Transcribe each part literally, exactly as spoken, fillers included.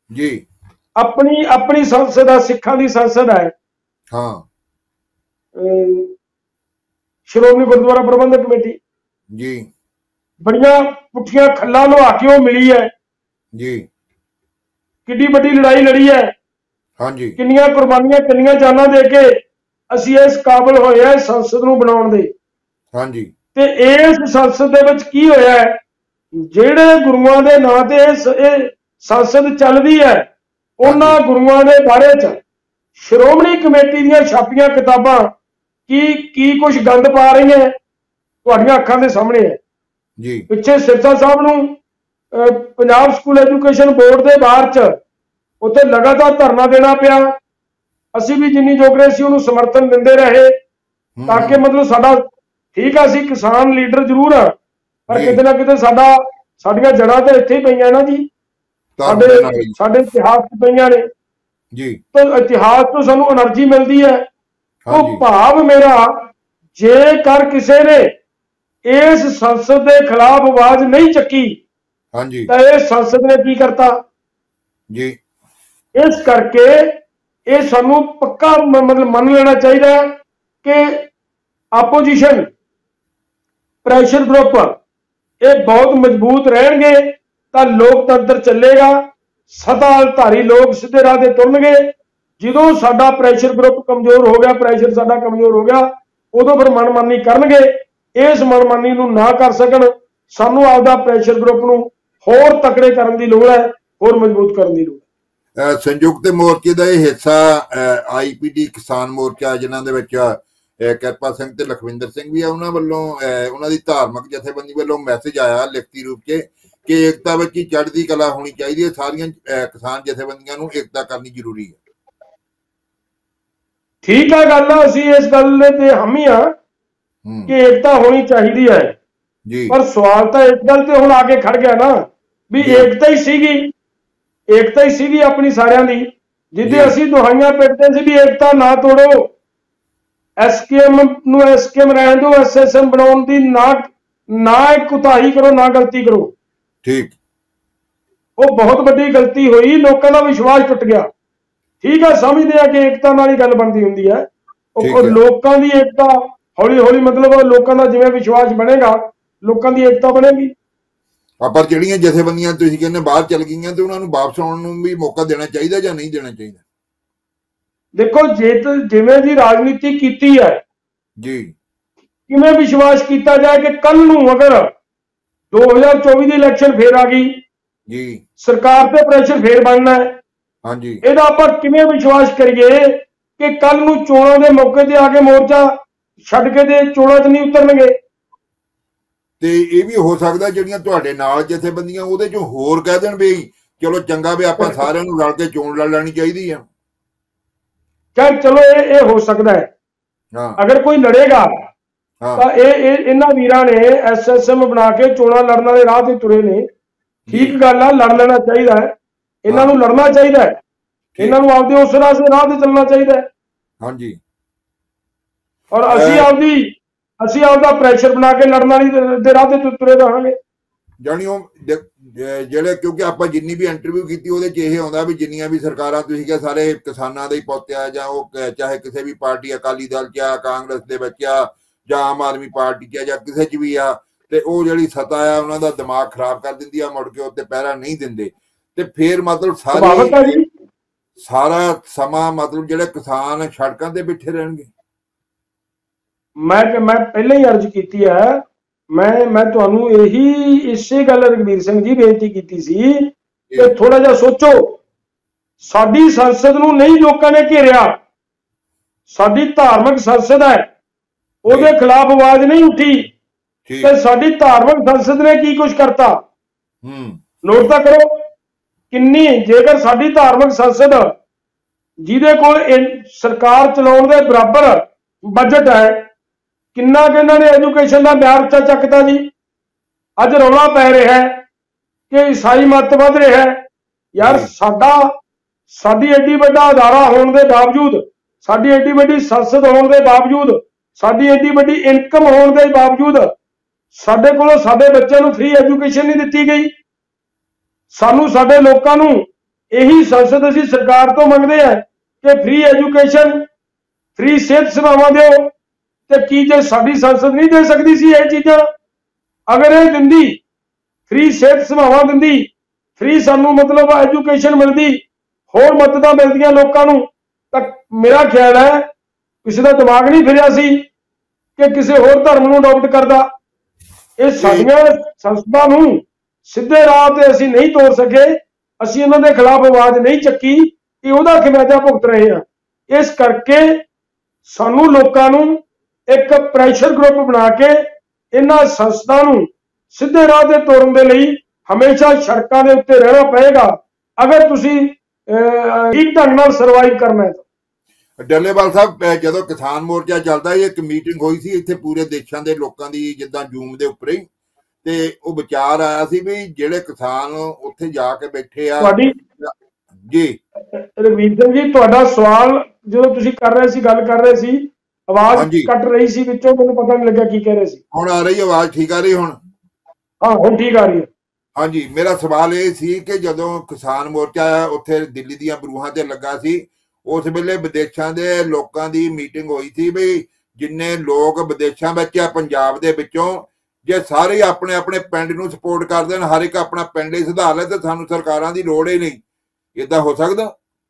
जी अपनी अपनी संसद है, सिखा की संसद है। हाँ श्रोमणी गुरुद्वारा प्रबंधक कमेटी जी बड़िया पुठिया खल्ला लुहा के वो मिली है जी किड्डी बड़ी लड़ाई लड़ी है। हाँ जी किन्नियां कुर्बानियां किन्नियां जाना दे के असी इस काबिल होए हैं संसद नूं बनाउण दे। हाँ जी ते इस संसद दे विच की होया है, जिहड़े गुरुआं दे नां ते इह संसद चलदी है उन्हां गुरुआं दे बारे च श्रोमणी कमेटी दीयां छापियां किताबां की की कुछ गंद पा रही हैं तुहाडीआं अखां दे सामने है। जी पिछे सिरसा साहब नूं पंजाब स्कूल एजुकेशन बोर्ड के बाहर च उत्थे लगातार धरना देना पिया। असी भी जिन्नी जोगरे सी उहनूं समर्थन दिंदे रहे ताकि मतलब साडा ठीक है असी किसान लीडर जरूर हाँ पर किते ना किते साडा साडीआं जड़ां ते इत्थे ही पईआं ना जी, साडे साडे इतिहास च पईआं ने जी। तो इतिहास तो सानूं एनर्जी मिलती है। तो भाव मेरा जेकर किसी ने इस संसद के खिलाफ आवाज नहीं चुकी हाँ जी तो इस संसद ने की करता जी। इस करके ये सानू पक्का मतलब मन लेना चाहिए कि आपोजिशन प्रेशर ग्रुप ये बहुत मजबूत रहेंगे तो लोकतंत्र चलेगा, सत्ताधारी लोग सीधे राह ते तुरनगे। जो साडा प्रेशर ग्रुप कमजोर हो गया, प्रेशर साडा कमजोर हो गया, उदों फिर मनमानी करनगे। इस मनमानी नूं ना कर सकन सानू आपदा प्रेशर ग्रुप नूं होर तकड़े करन दी लोड़ है, होर मजबूत करन दी लोड़ है। संयुक्त मोर्चे का यह हिस्सा आई पी डी किसान मोर्चा जिन्हां दे विच किरपा सिंह ते लखविंदर सिंह भी है, उन्हां वल्लों उन्हां दी धार्मिक जथेबंदी वल्लों मैसेज आया लिखती रूप च कि एकता विच ही चढ़दी कला होनी चाहिए, सारियां किसान जथेबंदियां नूं एकता करनी जरूरी है। ठीक है गल, असीं इस गल ते हम ही हाँ कि एकता होनी चाहिए है जी। पर सवाल तो एक गल ते हुण आके खड़ गया ना भी एकता ही सीगी, एकता ही सीगी अपनी सारियां दी जिद्दे असीं दुहाइयां पिटदे सी भी एकता ना तोड़ो, एसकेएम नूं एसकेएम रहण दो, एसएसएम बनाउण दी ना ना कुताही करो ना गलती करो। ठीक, वो बहुत बड़ी गलती हुई, लोगों का विश्वास टुट गया। ठीक है समझते हैं कि एकता नाल ही गल बनती हुंदी है, लोगों की एकता हौली हौली मतलब लोगों का जिवें विश्वास बनेगा लोगों की एकता बनेगी। पर जिहड़ियां जथेबंदियां तुसीं कहंदे बाहर चल गईयां ते उन्हां नूं वापस आउण नूं भी मौका देना चाहिए जां नहीं देना चाहिए? देखो जे तो जिवें दी राजनीति कीती है जी, किवें विश्वास किया जाए कि कल नूं अगर दो हज़ार चौबीस की इलैक्शन फिर आ गई जी, सरकार पे प्रेशर फिर बनना है। हाँ जी, इहदा आपां किवें विश्वास करिए कि कल नूं चोणां दे मौके ते आके मोर्चा छड्ड के ते चोणां च नहीं उतरनगे। ते ये भी हो सकदा जिहड़ियां तुहाडे नाल जथेबंदियां उहदे चों होर कह देण भी चलो चंगा भी आपां सारिआं नूं रल के चोण लड़ लैणी चाहीदी है। चल चलो ये ये हो सकता है हाँ। अगर कोई लड़ेगा हाँ। तो ये इन्हां वीरां ने एसएसएम बना के चोणां लड़न वाले राह ते तुरे ने। ठीक गल है, लड़ लेना चाहिए है, इन्हां नूं लड़ना चाहिए है, इन्हां नूं आपदे उस राह से राह ते चलना चाहिए है। हाँ जी। और असीं आपदी असीं आपदा प्रेशर बना के लड़न वाली दे राह ते तुरे रहांगे। जानी ਜਿਹੜੇ ਕਿਉਂਕਿ ਆਪਾਂ ਜਿੰਨੀ ਵੀ ਇੰਟਰਵਿਊ ਕੀਤੀ ਉਹਦੇ ਚ ਇਹ ਆਉਂਦਾ ਵੀ ਜਿੰਨੀਆਂ ਵੀ ਸਰਕਾਰਾਂ ਤੁਸੀਂ ਕਿਹਾ ਸਾਰੇ ਕਿਸਾਨਾਂ ਦੇ ਹੀ ਪੁੱਤ ਆ ਜਾਂ ਉਹ ਚਾਹੇ ਕਿਸੇ ਵੀ ਪਾਰਟੀ ਅਕਾਲੀ ਦਲ ਚ ਆ, ਕਾਂਗਰਸ ਦੇ ਵਿੱਚ ਆ ਜਾਂ ਆਮ ਆਦਮੀ ਪਾਰਟੀ ਚ ਆ ਜਾਂ ਕਿਸੇ ਚ ਵੀ ਆ, ਤੇ ਉਹ ਜਿਹੜੀ ਸੱਤਾ ਆ ਉਹਨਾਂ ਦਾ ਦਿਮਾਗ ਖਰਾਬ ਕਰ ਦਿੰਦੀ ਆ, ਮੁੜ ਕੇ ਉੱਤੇ ਪਹਿਰਾ ਨਹੀਂ ਦਿੰਦੇ ਤੇ ਫਿਰ ਮਤਲਬ ਸਾਰੇ ਸਾਰਾ ਸਮਾਂ ਮਤਲਬ ਜਿਹੜੇ ਕਿਸਾਨ ਸੜਕਾਂ ਤੇ ਬੈਠੇ ਰਹਿਣਗੇ। मैं मैं पहले ही अर्ज की है, मैं मैं तुहानू यही इसे गल रघबीर सिंह जी बेनती की सी कि थोड़ा जा सोचो, साडी संसद नूं नहीं लोगों ने घेरिया, साडी धार्मिक संसद है उहदे खिलाफ आवाज नहीं उठी ते साडी धार्मिक संसद ने की कुछ करता। नोट तो करो किन्नी जेकर साडी धार्मिक संसद जिहदे कोल सरकार चलाउण दे बराबर बजट है, किन्ना कि इन्हों ने एजुकेशन का म्यार उच्चा चकता जी। अज रौला पै रहा है कि ईसाई मत वध रहा है। यार साडा साडी एडी वड्डा अदारा होने के बावजूद, साडी एडी वड्डी संसद होने के बावजूद, साडी एडी वड्डी इनकम होने के बावजूद साडे कोलों साडे बच्चों नूं फ्री एजुकेशन नहीं दित्ती गई। सानू साडे लोकां नूं ਇਹੀ ਸੰਸਦ ਅਸੀਂ ਸਰਕਾਰ ਤੋਂ ਮੰਗਦੇ ਆ ਕਿ ਫ੍ਰੀ ਐਜੂਕੇਸ਼ਨ, ਫ੍ਰੀ ਸਿਹਤ ਸੇਵਾਵਾਂ ਦਿਓ। ਤੇ ਕੀ ਜੇ ਸਾਡੀ ਸੰਸਦ ਨਹੀਂ ਦੇ ਸਕਦੀ ਸੀ ਇਹ ਚੀਜ਼ਾਂ? ਅਗਰ ਇਹ ਦਿੰਦੀ, ਫ੍ਰੀ ਸਿਹਤ ਸੇਵਾਵਾਂ ਦਿੰਦੀ, ਫ੍ਰੀ ਸਾਨੂੰ ਮਤਲਬ ਐਜੂਕੇਸ਼ਨ ਮਿਲਦੀ, ਹੋਰ ਮਦਦਾਂ ਮਿਲਦੀਆਂ ਲੋਕਾਂ ਨੂੰ, ਤਾਂ ਮੇਰਾ ਖਿਆਲ ਹੈ ਕਿਸੇ ਦਾ ਦਿਮਾਗ ਨਹੀਂ ਫਿਰਿਆ ਸੀ ਕਿ ਕਿਸੇ ਹੋਰ ਧਰਮ ਨੂੰ ਅਡਾਪਟ ਕਰਦਾ। ਇਹ ਸਾਡੀਆਂ ਸੰਸਥਾ ਨੂੰ ਸਿੱਧੇ ਰਾਹ ਤੇ ਅਸੀਂ ਨਹੀਂ ਤੋਰ ਸਕੇ, ਅਸੀਂ ਉਹਨਾਂ ਦੇ ਖਿਲਾਫ ਆਵਾਜ਼ ਨਹੀਂ ਚੱਕੀ ਕਿ ਉਹਦਾ ਖਿਮਾਜਾ ਭੁਗਤ ਰਹੇ ਹਾਂ। ਇਸ ਕਰਕੇ ਸਾਨੂੰ ਲੋਕਾਂ ਨੂੰ ਇੱਕ ਪ੍ਰੈਸ਼ਰ ਗਰੁੱਪ ਬਣਾ ਕੇ ਇਹਨਾਂ ਸੰਸਥਾ ਨੂੰ ਸਿੱਧੇ ਰਾਹ ਤੇ ਤੋਰਨ ਦੇ ਲਈ ਹਮੇਸ਼ਾ ਸੜਕਾਂ ਦੇ ਉੱਤੇ ਰਹਿਣਾ ਪਏਗਾ, ਅਗਰ ਤੁਸੀਂ ਠੀਕ ਢੰਗ ਨਾਲ ਸਰਵਾਈਵ ਕਰਨਾ ਹੈ। ਡੱਲੇਵਾਲ ਸਾਹਿਬ, ਜਦੋਂ ਕਿਸਾਨ ਮੋਰਚਾ ਚੱਲਦਾ ਸੀ, ਇੱਕ ਮੀਟਿੰਗ ਹੋਈ ਸੀ ਇੱਥੇ ਪੂਰੇ ਦੇਸ਼ਾਂ ਦੇ ਲੋਕਾਂ ਦੀ, ਜਿੱਦਾਂ ਜੂਮ ਦੇ ਉੱਪਰ ਹੀ, ਤੇ ਉਹ ਵਿਚਾਰ ਆਇਆ ਸੀ ਵੀ ਜਿਹੜੇ ਕਿਸਾਨ ਉੱਥੇ ਜਾ ਕੇ ਬੈਠੇ ਆ। ਤੁਹਾਡੀ ਜੀ ਰਵੀਰ ਸਿੰਘ ਜੀ, ਤੁਹਾਡਾ ਸਵਾਲ ਜਦੋਂ ਤੁਸੀਂ ਕਰ ਰਹੇ ਸੀ, ਗੱਲ ਕਰ ਰਹੇ ਸੀ, ਆਵਾਜ਼ ਕੱਟ ਰਹੀ ਸੀ ਵਿੱਚੋਂ, ਮੈਨੂੰ ਪਤਾ ਨਹੀਂ ਲੱਗਾ ਕੀ ਕਹਿ ਰਹੇ ਸੀ। ਹੁਣ ਆ ਰਹੀ ਆਵਾਜ਼? ਠੀਕ ਆ ਰਹੀ ਹੁਣ? ਹਾਂ, ਹੁਣ ਠੀਕ ਆ ਰਹੀ ਹੈ। ਹਾਂਜੀ, ਮੇਰਾ ਸਵਾਲ ਇਹ ਸੀ ਕਿ ਜਦੋਂ ਕਿਸਾਨ ਮੋਰਚਾ ਉੱਥੇ ਦਿੱਲੀ ਦੀਆਂ ਬਰੂਹਾਂ ਤੇ ਲੱਗਾ ਸੀ, ਉਸ ਵੇਲੇ ਵਿਦੇਸ਼ਾਂ ਦੇ ਲੋਕਾਂ ਦੀ ਮੀਟਿੰਗ ਹੋਈ ਸੀ ਵੀ ਜਿੰਨੇ ਲੋਕ ਵਿਦੇਸ਼ਾਂ ਵਿੱਚ ਆ ਪੰਜਾਬ ਦੇ ਵਿੱਚੋਂ, ਜੇ ਸਾਰੇ ਆਪਣੇ ਆਪਣੇ ਪਿੰਡ ਨੂੰ ਸਪੋਰਟ ਕਰ ਦੇਣ, ਹਰ ਇੱਕ ਆਪਣਾ ਪਿੰਡ ਹੀ ਸੁਧਾਰ ਲੈ, ਤੇ ਸਾਨੂੰ ਸਰਕਾਰਾਂ ਦੀ ਲੋੜ ਹੀ ਨਹੀਂ। ਏਦਾਂ ਹੋ ਸਕਦਾ?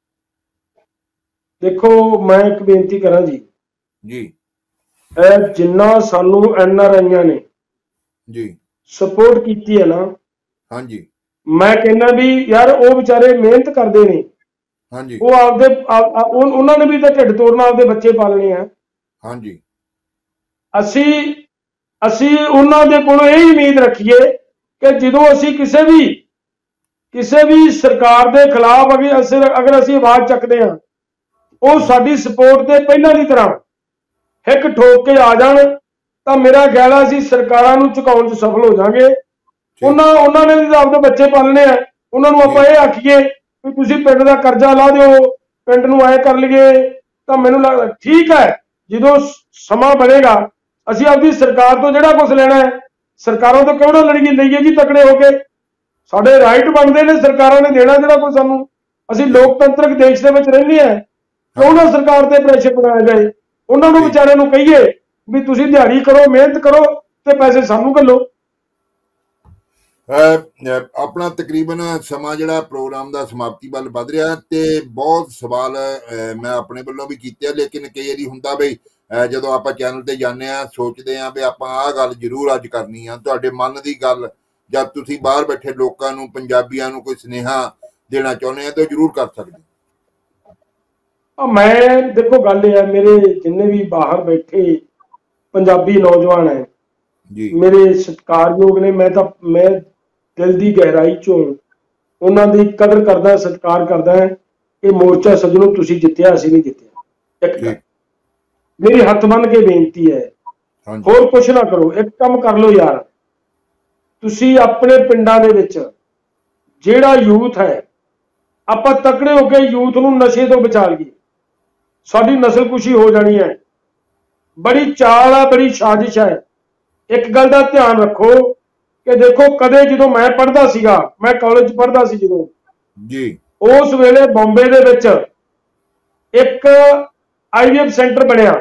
ਦੇਖੋ, ਮੈਂ ਇੱਕ ਬੇਨਤੀ ਕਰਾਂ ਜੀ ਜੀ ਇਹ ਜਿੰਨਾ ਸਾਨੂੰ ਐਨ ਆਰ ਆਈਆਂ ਨੇ ਜੀ ਸਪੋਰਟ ਕੀਤੀ ਹੈ ਨਾ, ਹਾਂਜੀ, ਮੈਂ ਕਹਿੰਦਾ ਵੀ ਯਾਰ ਉਹ ਵਿਚਾਰੇ ਮਿਹਨਤ ਕਰਦੇ ਨੇ, ਹਾਂਜੀ, ਉਹ ਆਪਦੇ ਉਹਨਾਂ ਨੇ ਵੀ ਤਾਂ ਢਿੱਡ ਤੋੜਨਾ, ਆਪਦੇ ਬੱਚੇ ਪਾਲਣੇ ਆ। ਹਾਂਜੀ, ਅਸੀਂ ਅਸੀਂ ਉਹਨਾਂ ਦੇ ਕੋਲੋਂ ਇਹ ਉਮੀਦ ਰੱਖੀਏ ਕਿ ਜਦੋਂ ਅਸੀਂ ਕਿਸੇ ਵੀ ਕਿਸੇ ਵੀ ਸਰਕਾਰ ਦੇ ਖਿਲਾਫ ਅਗਰ ਅਸੀਂ ਅਗਰ ਅਸੀਂ ਆਵਾਜ਼ ਚੱਕਦੇ ਹਾਂ, ਉਹ ਸਾਡੀ ਸਪੋਰਟ ਤੇ ਪਹਿਲਾਂ ਦੀ ਤਰ੍ਹਾਂ ਹਿੱਕ ਠੋਕ ਕੇ ਆ ਜਾਣ, ਤਾਂ ਮੇਰਾ ਖਿਆਲ ਆ ਅਸੀਂ ਸਰਕਾਰਾਂ ਨੂੰ ਝੁਕਾਉਣ 'ਚ ਸਫਲ ਹੋ ਜਾਵਾਂਗੇ। ਉਹਨਾਂ ਉਹਨਾਂ ਨੇ ਵੀ ਆਪਦੇ ਬੱਚੇ ਪਾਲਣੇ ਆ, ਉਹਨਾਂ ਨੂੰ ਆਪਾਂ ਇਹ ਆਖੀਏ ਵੀ ਤੁਸੀਂ ਪਿੰਡ ਦਾ ਕਰਜ਼ਾ ਲਾ ਦਿਓ, ਪਿੰਡ ਨੂੰ ਐ ਕਰ ਲਈਏ, ਤਾਂ ਮੈਨੂੰ ਲੱਗਦਾ ਠੀਕ ਹੈ। ਜਦੋਂ ਸਮਾਂ ਬਣੇਗਾ ਅਸੀਂ ਆਪਦੀ ਸਰਕਾਰ ਤੋਂ ਜਿਹੜਾ ਕੁਝ ਲੈਣਾ ਹੈ, ਸਰਕਾਰਾਂ ਤੋਂ ਕਿਉਂ ਨਾ ਲੜੀਏ ਲਈਏ ਜੀ, ਤਕੜੇ ਹੋ ਕੇ। ਸਾਡੇ ਰਾਈਟ ਬਣਦੇ ਨੇ, ਸਰਕਾਰਾਂ ਨੇ ਦੇਣਾ ਜਿਹੜਾ ਕੋਈ ਸਾਨੂੰ। ਅਸੀਂ ਲੋਕਤੰਤਰਕ ਦੇਸ਼ ਦੇ ਵਿੱਚ ਰਹਿੰਦੇ ਹਾਂ, ਕਿਉਂ ਨਾ ਸਰਕਾਰ ਤੇ ਪ੍ਰੈਸ਼ਰ ਬਣਾਇਆ ਜਾਏ। ਉਹਨਾਂ ਨੂੰ ਵਿਚਾਰਿਆਂ ਨੂੰ ਕਹੀਏ ਵੀ ਤੁਸੀਂ ਦਿਹਾੜੀ ਕਰੋ, ਮਿਹਨਤ ਕਰੋ, ਤੇ ਪੈਸੇ ਸਾਨੂੰ ਘੱਲੋ। ਆਪਣਾ ਤਕਰੀਬਨ ਸਮਾਂ ਜਿਹੜਾ ਪ੍ਰੋਗਰਾਮ ਦਾ ਸਮਾਪਤੀ ਵੱਲ ਵੱਧ ਰਿਹਾ, ਤੇ ਬਹੁਤ ਸਵਾਲ ਮੈਂ ਆਪਣੇ ਵੱਲੋਂ ਵੀ ਕੀਤੇ ਆ, ਲੇਕਿਨ ਕਈ ਵਾਰੀ ਹੁੰਦਾ ਬਈ ਜਦੋਂ ਆਪਾਂ ਚੈਨਲ ਤੇ ਜਾਂਦੇ ਹਾਂ, ਸੋਚਦੇ ਹਾਂ ਵੀ ਆਪਾਂ ਆਹ ਗੱਲ ਜ਼ਰੂਰ ਅੱਜ ਕਰਨੀ ਆ। ਤੁਹਾਡੇ ਮਨ ਦੀ ਗੱਲ ਜਦ ਤੁਸੀਂ ਬਾਹਰ ਬੈਠੇ ਲੋਕਾਂ ਨੂੰ, ਪੰਜਾਬੀਆਂ ਨੂੰ ਕੋਈ ਸੁਨੇਹਾ ਦੇਣਾ ਚਾਹੁੰਦੇ ਆ ਤਾਂ ਜ਼ਰੂਰ ਕਰ ਸਕਦੇ। ਮੈਂ ਦੇਖੋ, ਗੱਲ ਇਹ ਹੈ, ਮੇਰੇ ਜਿੰਨੇ ਵੀ ਬਾਹਰ ਬੈਠੇ ਪੰਜਾਬੀ ਨੌਜਵਾਨ ਹੈ ਜੀ, ਮੇਰੇ ਸਤਿਕਾਰਯੋਗ ਨੇ। ਮੈਂ ਤਾਂ ਮੈਂ ਦਿਲ ਦੀ ਗਹਿਰਾਈ ਚੋਂ ਉਹਨਾਂ ਦੀ ਕਦਰ ਕਰਦਾ, ਸਤਿਕਾਰ ਕਰਦਾ। ਇਹ ਮੋਰਚਾ ਸੱਜਣੋ ਤੁਸੀਂ ਜਿੱਤਿਆ, ਅਸੀਂ ਨਹੀਂ ਜਿੱਤਿਆ। ਇੱਕ ਗੱਲ ਮੇਰੀ ਹੱਥ ਬੰਨ ਕੇ ਬੇਨਤੀ ਹੈ, ਹੋਰ ਕੁਛ ਨਾ ਕਰੋ, ਇੱਕ ਕੰਮ ਕਰ ਲਓ ਯਾਰ, ਤੁਸੀਂ ਆਪਣੇ ਪਿੰਡਾਂ ਦੇ ਵਿੱਚ ਜਿਹੜਾ ਯੂਥ ਹੈ, ਆਪਾਂ ਤਕੜੇ ਹੋ ਕੇ ਯੂਥ ਨੂੰ ਨਸ਼ੇ ਤੋਂ ਬਚਾ ਲਈਏ। ਸਾਡੀ ਨਸਲਕੁਸ਼ੀ ਹੋ ਜਾਣੀ ਹੈ। ਬੜੀ ਚਾਲ ਆ, ਬੜੀ ਸਾਜ਼ਿਸ਼ ਹੈ। ਇੱਕ ਗੱਲ ਦਾ ਧਿਆਨ ਰੱਖੋ ਕਿ ਦੇਖੋ, ਕਦੇ ਜਦੋਂ ਮੈਂ ਪੜ੍ਹਦਾ ਸੀਗਾ, ਮੈਂ ਕਾਲਜ ਪੜ੍ਹਦਾ ਸੀ ਜਦੋਂ ਜੀ, ਉਸ ਵੇਲੇ ਬੰਬੇ ਦੇ ਵਿੱਚ ਇੱਕ ਆਈ ਵੀ ਐਫ ਸੈਂਟਰ ਬਣਿਆ,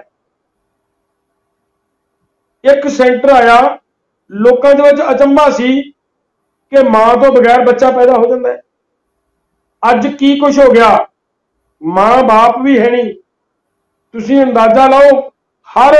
ਇੱਕ ਸੈਂਟਰ ਆਇਆ। ਲੋਕਾਂ ਦੇ ਵਿੱਚ ਅਚੰਭਾ ਸੀ ਕਿ ਮਾਂ ਤੋਂ ਬਗੈਰ ਬੱਚਾ ਪੈਦਾ ਹੋ ਜਾਂਦਾ ਹੈ। ਅੱਜ ਕੀ ਕੁਝ ਹੋ ਗਿਆ, ਮਾਂ ਬਾਪ ਵੀ ਹੈ ਨਹੀਂ। ਤੁਸੀਂ ਅੰਦਾਜ਼ਾ ਲਾਓ, ਹਰ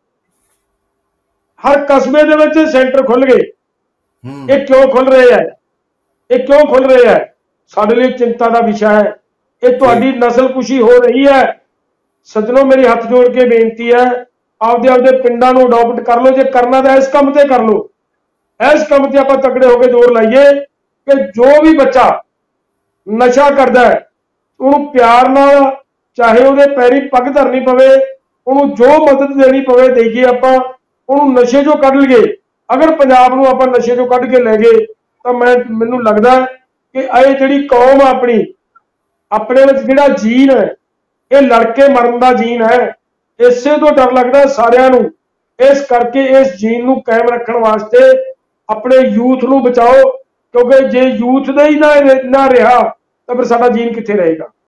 ਹਰ ਕਸਬੇ ਦੇ ਵਿੱਚ ਸੈਂਟਰ ਖੁੱਲ ਗਏ। ਇਹ ਕਿਉਂ ਖੁੱਲ ਰਹੇ ਹੈ? ਇਹ ਕਿਉਂ ਖੁੱਲ ਰਹੇ ਹੈ? ਸਾਡੇ ਲਈ ਚਿੰਤਾ ਦਾ ਵਿਸ਼ਾ ਹੈ। ਇਹ ਤੁਹਾਡੀ ਨਸਲਕੁਸ਼ੀ ਹੋ ਰਹੀ ਹੈ। ਸੱਜਣੋ, ਮੇਰੀ ਹੱਥ ਜੋੜ ਕੇ ਬੇਨਤੀ ਹੈ, ਆਪਦੇ ਆਪਦੇ ਪਿੰਡਾਂ ਨੂੰ ਅਡਾਪਟ ਕਰ ਲਓ। ਜੇ ਕਰਨਾ ਤਾਂ ਇਸ ਕੰਮ ਤੇ ਕਰ ਲਓ। ਇਸ ਕੰਮ ਤੇ ਆਪਾਂ ਤਕੜੇ ਹੋ ਕੇ ਜ਼ੋਰ ਲਾਈਏ ਕਿ ਜੋ ਵੀ ਬੱਚਾ ਨਸ਼ਾ ਕਰਦਾ ਹੈ, ਉਹਨੂੰ ਪਿਆਰ ਨਾਲ, ਚਾਹੇ ਉਹਦੇ ਪੈਰੀ ਪੱਗ ਧਰਨੀ ਪਵੇ, ਉਹਨੂੰ ਜੋ ਮਦਦ ਦੇਣੀ ਪਵੇ ਦੇਈਏ। ਆਪਾਂ ਉਹਨੂੰ ਨਸ਼ੇ ਚੋਂ ਕੱਢ ਲਈਏ। ਅਗਰ ਪੰਜਾਬ ਨੂੰ ਆਪਾਂ ਨਸ਼ੇ ਚੋਂ ਕੱਢ ਕੇ ਲੈ ਗਏ, ਤਾਂ ਮੈਂ ਮੈਨੂੰ ਲੱਗਦਾ ਕਿ ਇਹ ਜਿਹੜੀ ਕੌਮ ਆ ਆਪਣੀ, ਆਪਣੇ ਵਿੱਚ ਜਿਹੜਾ ਜੀਨ ਹੈ, ਇਹ ਲੜਕੇ ਮਰਨ ਦਾ ਜੀਨ ਹੈ। ਇਸੇ ਤੋਂ ਡਰ ਲੱਗਦਾ ਸਾਰਿਆਂ ਨੂੰ। ਇਸ ਕਰਕੇ ਇਸ ਜੀਨ ਨੂੰ ਕਾਇਮ ਰੱਖਣ ਵਾਸਤੇ ਆਪਣੇ ਯੂਥ ਨੂੰ ਬਚਾਓ, ਕਿਉਂਕਿ ਜੇ ਯੂਥ ਦਾ ਹੀ ਨਾ ਨਾ ਰਿਹਾ ਤਾਂ ਫਿਰ ਸਾਡਾ ਜੀਨ ਕਿੱਥੇ ਰਹੇਗਾ।